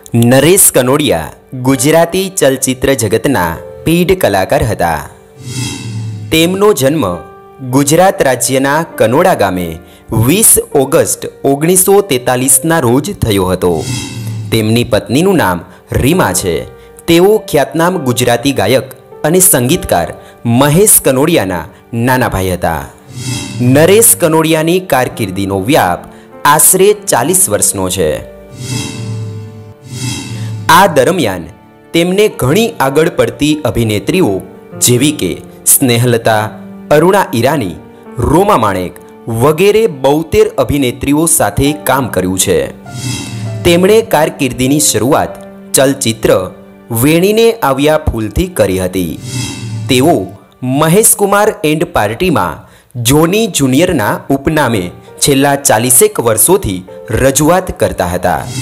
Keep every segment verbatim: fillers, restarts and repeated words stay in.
નરેશ કનોડિયા ગુજરાતી ચલચિત્ર જગતના પીઢ કલાકાર હતા। તેમનો જન્મ ગુજરાત રાજ્યના કનોડા ગામે વીસ ઓગસ્ટ ઓગણીસો તેતાલીસના રોજ થયો હતો। તેમની પત્નીનું નામ રીમા છે। તેઓ ખ્યાતનામ ગુજરાતી ગાયક અને સંગીતકાર મહેશ કનોડિયાના નાના ભાઈ હતા। નરેશ કનોડિયાની કારકિર્દીનો વ્યાપ આશરે ચાલીસ વર્ષનો છે। આ દરમિયાન તેમને ઘણી આગળ પડતી અભિનેત્રીઓ જેવી કે સ્નેહલતા, અરુણા ઈરાની, રોમા માણેક વગેરે બોતેર અભિનેત્રીઓ સાથે કામ કર્યું છે। તેમણે કારકિર્દીની શરૂઆત ચલચિત્ર વેણીને આવ્યા ફૂલથી કરી હતી। તેઓ મહેશ કુમાર એન્ડ પાર્ટીમાં જોની જુનિયરના ઉપનામે છેલ્લા ચાલીસેક વર્ષોથી રજૂઆત કરતા હતા।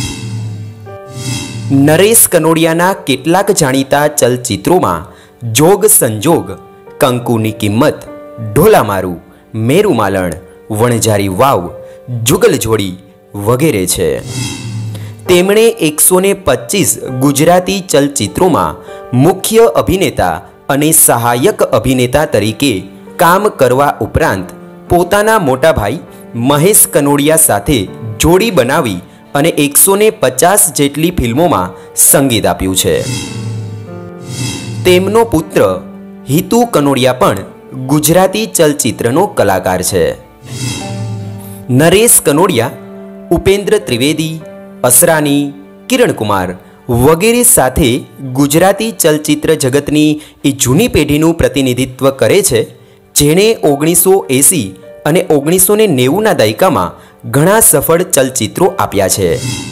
નરેશ કનોડિયાના કેટલાક જાણીતા ચલચિત્રોમાં જોગ સંજોગ, કંકુની કિંમત, ઢોલા મારું, મેરુ માલણ, વણઝારી વાવ, જુગલ જોડી વગેરે છે। તેમણે એકસો ને પચીસ ગુજરાતી ચલચિત્રોમાં મુખ્ય અભિનેતા અને સહાયક અભિનેતા તરીકે કામ કરવા ઉપરાંત પોતાના મોટા ભાઈ મહેશ કનોડિયા સાથે જોડી બનાવી અને એકસો ને પચાસ જેટલી ફિલ્મોમાં સંગીત આપ્યું છે। તેમનો પુત્ર હિતુ કનોડિયા પણ ગુજરાતી ચલચિત્રનો કલાકાર છે। નરેશ કનોડિયા ઉપેન્દ્ર ત્રિવેદી, અસરાની, કિરણ કુમાર વગેરે સાથે ગુજરાતી ચલચિત્ર જગતની એ જૂની પેઢીનું પ્રતિનિધિત્વ કરે છે જેણે ઓગણીસો એંસી અને ઓગણીસો ને નેવુંના દાયકામાં ઘણા સફળ ચલચિત્રો આપ્યા છે।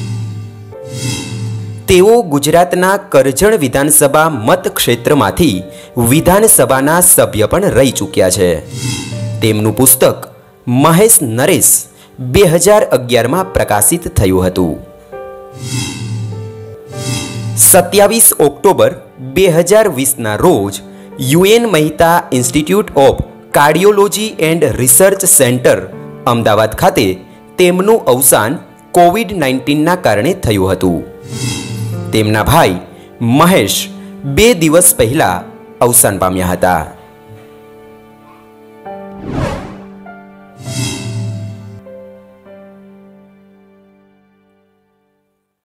તેઓ ગુજરાતના કરજણ વિધાનસભા મતક્ષેત્રમાંથી વિધાનસભાના સભ્ય પણ રહી ચૂક્યા છે। તેમનું પુસ્તક મહેશ નરેશ બે હજાર અગિયારમાં પ્રકાશિત થયું હતું। સત્યાવીસ ઓક્ટોબર બે હજાર વીસના રોજ U N Mehta institute of cardiology and research centre Ahmedabad ખાતે તેમનું અવસાન કોવિડ નાઇન્ટીનના કારણે થયું હતું। તેમના ભાઈ મહેશ બે દિવસ પહેલા અવસાન પામ્યા હતા।